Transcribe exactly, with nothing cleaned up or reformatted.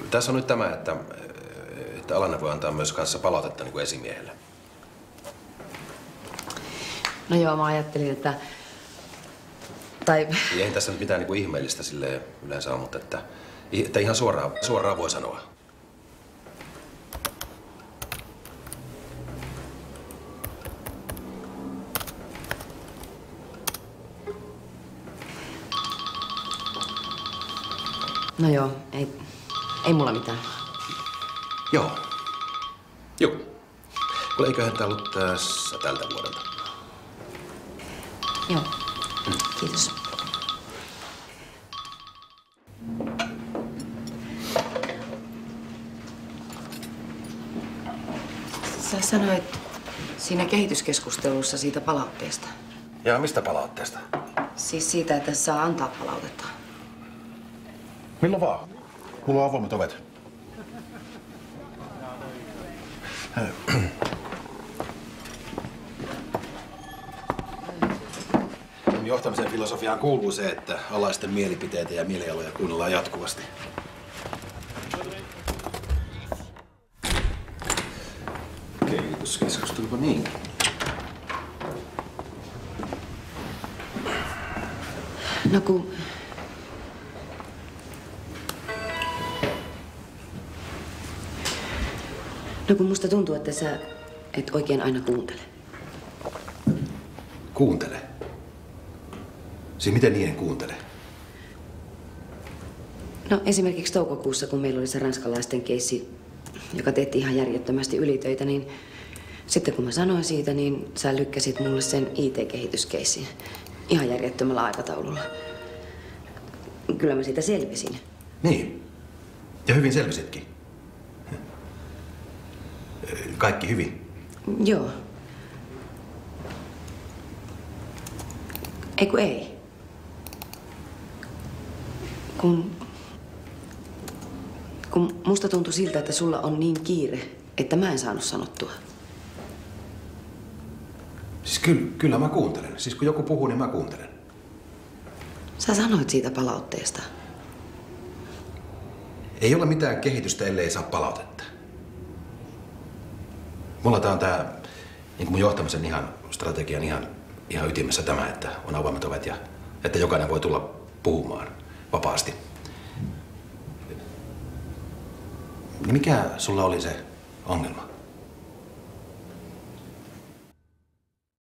Tässä on nyt tämä, että, että alainen voi antaa myös kanssa palautetta niin kuin esimiehelle. No joo, mä ajattelin, että... Tai... Ei tässä nyt mitään niin kuin ihmeellistä silleen yleensä ole, mutta että, että ihan suoraan, suoraan voi sanoa. No joo, ei, ei mulla mitään. Joo. Joo. Kuule, eiköhän tää ollut tässä tältä vuodelta. Joo. Mm. Kiitos. Sä sanoit siinä kehityskeskustelussa siitä palautteesta. Ja mistä palautteesta? Siis siitä, että saa antaa palautetta. Milloin vaan. Mulla on avoimet ovet. Johtamisen filosofiaan kuuluu se, että alaisten mielipiteitä ja mielialoja kuunnellaan jatkuvasti. Kehityskeskusteluko niin? No kun... No kun musta tuntuu, että sä et oikein aina kuuntele. Kuuntele? Siis miten niin en kuuntele? No esimerkiksi toukokuussa, kun meillä oli se ranskalaisten keissi, joka tehtiin ihan järjettömästi ylitöitä, niin sitten kun mä sanoin siitä, niin sä lykkäsit mulle sen I T-kehityskeissin ihan järjettömällä aikataululla. Kyllä mä siitä selvisin. Niin. Ja hyvin selvisitkin. Kaikki hyvin? Joo. Ei kun ei. Kun... Kun musta tuntui siltä, että sulla on niin kiire, että mä en saanut sanottua. Siis kyllä, kyllä mä kuuntelen. Siis kun joku puhuu, niin mä kuuntelen. Sä sanoit siitä palautteesta. Ei ole mitään kehitystä, ellei saa palautetta. Mulla tää on tää, niin kuin mun johtamisen ihan, strategian ihan, ihan ytimessä tämä, että on avoimet ovet ja että jokainen voi tulla puhumaan vapaasti. Mikä sulla oli se ongelma?